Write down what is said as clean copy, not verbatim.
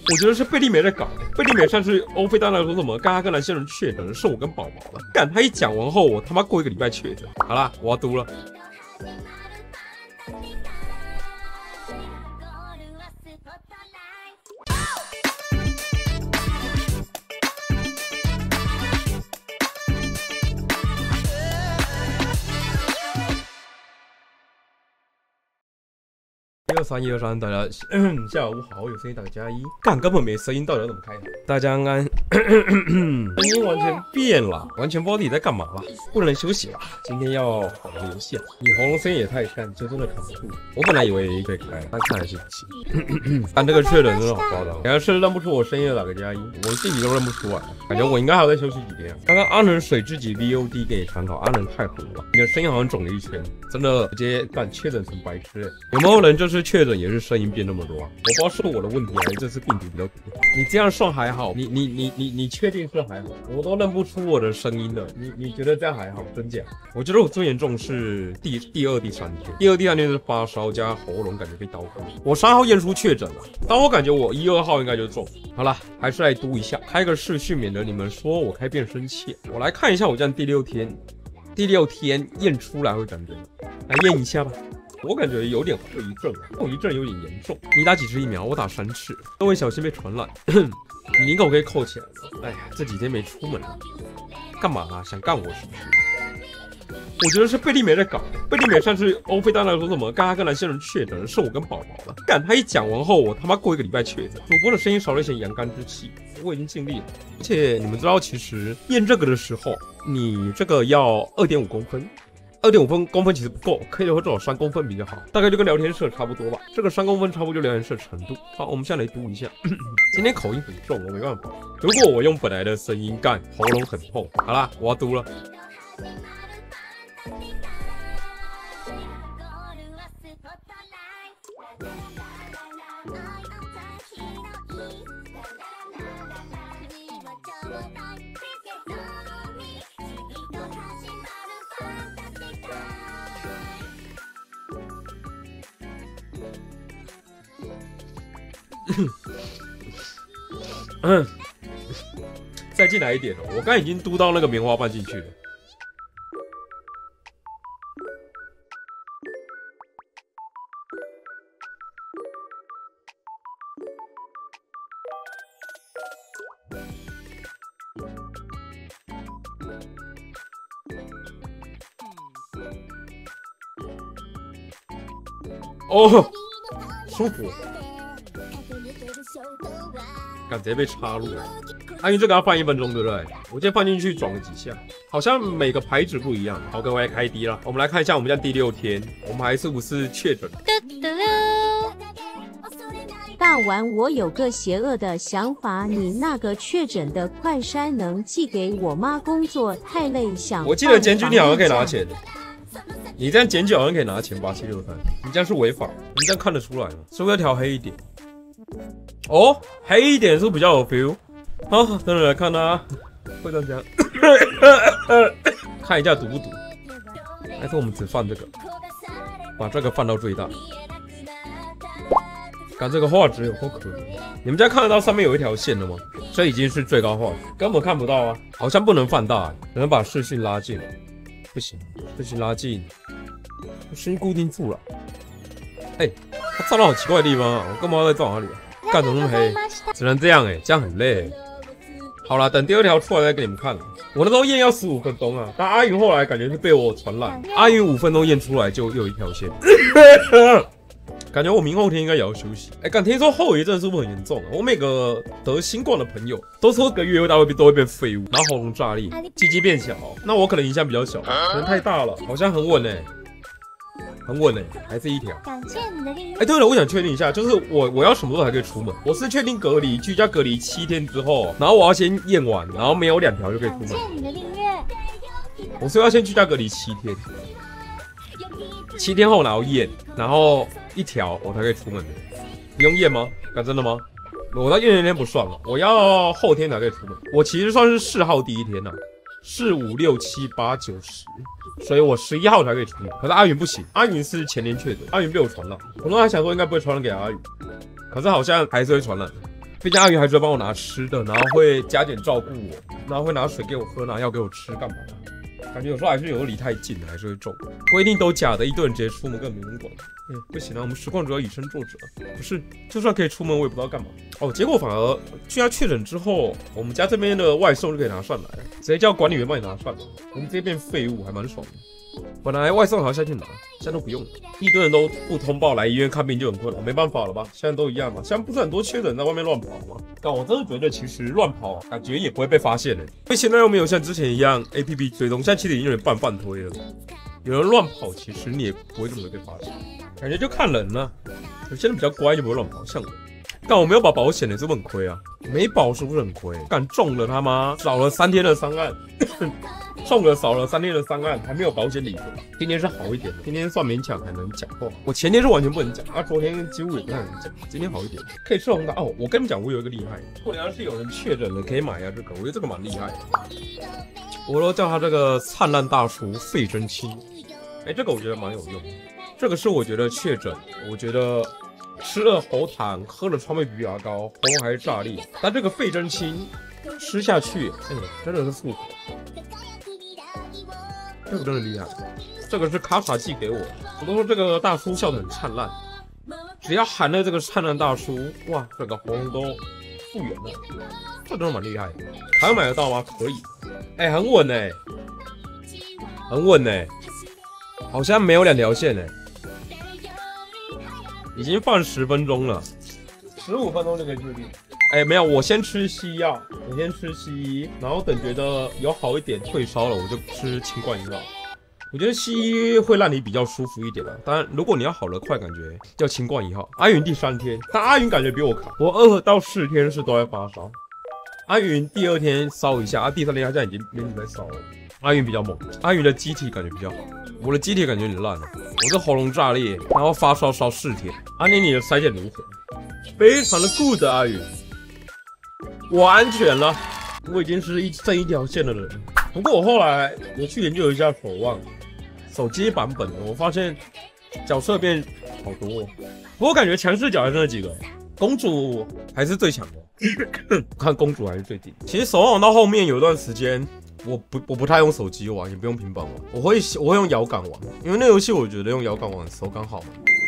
我觉得是贝利美在搞。贝利美上次欧菲当来说什么，刚刚跟蓝线人确诊，是我跟宝宝了。干，他一讲完后，我他妈过1个礼拜确诊。好啦，我要读了。123，123，大家下午好，有声音打个加1。干，根本没声音，到底要怎么开头？大家安安，声音完全变了，完全不知道自己在干嘛了，不能休息了。今天要玩个游戏啊！你喉咙声音也太干，就真的扛不住。我本来以为可以开，但看来是不行。但这个确诊真的好夸张，要是认不出我声音的打个加1，我自己都认不出来，感觉我应该还要再休息几天。刚刚阿能水自己 VOD 给你参考，阿能太红了，你的声音好像肿了一圈，真的直接干确诊成白痴。有没有人就是确诊也是声音变那么多啊？我不知道是我的问题还是这次病毒比较毒。你这样算还好？你确定是还好？我都认不出我的声音了，你觉得这样还好？真假？我觉得我最严重是第2、第3天，第2、第3天是发烧加喉咙感觉被刀割。我3号验出确诊了，但我感觉我1、2号应该就中。好了，还是来读一下，开个视讯，免得你们说我开变声器。我来看一下我这样第6天验出来会感觉，来验一下吧。我感觉有点后遗症，后遗症有点严重。你打几次疫苗？我打3次。各位小心被传染。你领口可以扣起来吗？哎呀，这几天没出门了，干嘛啊？想干我是不是？我觉得是贝利美在搞。贝利美上次欧菲当来说什么，刚刚跟蓝线人确诊，是我跟宝宝了。干，他一讲完后，我他妈过1个礼拜确诊。主播的声音少了一些阳刚之气，我已经尽力了。而且你们知道，其实验这个的时候，你这个要2.5公分。2.5公分其实不够，可以的话至少3公分比较好，大概就跟聊天室差不多吧。这个3公分差不多就聊天室程度。好，我们现在来读一下。今天口音很重，我没办法。如果我用本来的声音干，喉咙很痛。好啦，我要读了。再进来一点哦，我刚已经嘟到那个棉花棒进去了。哦，舒服。干，直接被插入了。因为这个要放1分钟，对不对？我今天放进去转了几下，好像每个牌子不一样。好，各位开低了，我们来看一下我们家第6天，我们还是不是确诊？ 大丸，我有个邪恶的想法，你那个确诊的快筛能寄给我妈？工作太累，想我记得检举你好像可以拿钱。你这样检举好像可以拿钱，8763，你这样是违法，你这样看得出来吗？是不是要调黑一点？哦，黑一点是不是比较有 feel？ 好，等等来看啊，会这样看一下毒不毒？还是我们只放这个，把这个放到最大。看这个画质有够可怜，你们家看得到上面有一条线的吗？这已经是最高画质，根本看不到啊，好像不能放大，只能把视讯拉近。不行，视讯拉近，声音固定住了。哎，它照到好奇怪的地方啊，我干嘛要在照哪里啊？干怎么那么黑？只能这样哎，这样很累。好啦，等第2条出来再给你们看。我那时候验要15分钟啊，但阿云后来感觉是被我传染，阿云5分钟验出来就又一条线。感觉我明后天应该也要休息。哎，干，听说后遗症是不是很严重啊？我每个得新冠的朋友都说1个月都会变废物，然后喉咙炸裂，鸡鸡变小。那我可能影响比较小，可能太大了，好像很稳哎，很稳哎，还是1条。 感谢你的订阅。 哎，对了，我想确定一下，就是我要什么时候才可以出门？我是确定居家隔离7天之后，然后我要先验完，然后没有2条就可以出门。 感谢你的订阅。 我是要先居家隔离7天。7天后然后验，然后1条我才可以出门的，不用验吗？真的吗？我到验那天不算了，我要后天才可以出门。我其实算是4号第1天了，4、5、6、7、8、9、10，所以我11号才可以出门。可是阿云不行，阿云是前年确诊，阿云被我传染。我本来想说应该不会传染给阿云，可是好像还是会传染。 毕竟阿云还是会帮我拿吃的，然后会加减照顾我，然后会拿水给我喝，拿药给我吃，干嘛的？感觉有时候还是有离太近了，还是会中。规定都假的，一堆人直接出门根本没人管。不行啊，我们实况主要以身作则，不是，就算可以出门，我也不知道干嘛。哦，结果反而居然确诊之后，我们家这边的外送就可以拿上来，直接叫管理员帮你拿上来，我们直接变废物，还蛮爽的。本来外送还要下去拿，现在都不用了。一堆人都不通报来医院看病就很困难，没办法了吧？现在都一样嘛。现在不是很多确诊在外面乱跑吗？但我真的觉得其实乱跑感觉也不会被发现因为现在又没有像之前一样 APP 追踪，现在其实已经有点半推了。有人乱跑，其实你也不会这么容易被发现，感觉就看人了。有些人比较乖就不会乱跑，像我。但我没有保保险是不是很亏啊？没保是不是很亏？干中了他妈少了3天的伤案。中了少了3天的伤案，还没有保险理赔。今天是好一点，今天算勉强还能讲话。我前天是完全不能讲，昨天几乎也不太能讲。今天好一点，可以吃红的哦。我跟你们讲，我有一个厉害，如果要是有人确诊了，可以买这个，我觉得这个蛮厉害的。我都叫他这个灿烂大叔费真清。这个我觉得蛮有用。这个是我觉得确诊，我觉得吃了喉糖，喝了川贝枇杷膏，喉咙还是炸裂。但这个费真清吃下去，真的是漱口。这个真的厉害，这个是卡卡寄给我，我都说这个大叔笑得很灿烂，只要喊了这个灿烂大叔，哇，整个喉咙都复原了，这真的蛮厉害的。还要买得到吗？可以，很稳很稳好像没有2条线已经放10分钟了，15分钟就可以确定。没有，我先吃西药，我先吃西医，然后等觉得有好一点退烧了，我就吃清冠一号。我觉得西医会让你比较舒服一点当然，如果你要好得快，感觉叫清冠1号。阿云第3天，但阿云感觉比我卡，我2到4天是都在发烧，阿云第2天烧一下，第3天他现在已经没在烧了。阿云比较猛，阿云的机体感觉比较好，我的机体感觉有点烂了，我是喉咙炸裂，然后发烧烧4天。阿年你的筛检如何？非常的 good， 阿云。我安全了，我已经是剩1条线的人。不过我后来我去研究一下守望手机版本的，我发现角色变好多。不过我感觉强势角还是那几个，公主还是最强的。看公主还是最顶。其实守望到后面有一段时间，我不太用手机玩，也不用平板玩，我会用摇杆玩，因为那游戏我觉得用摇杆玩手感好嘛。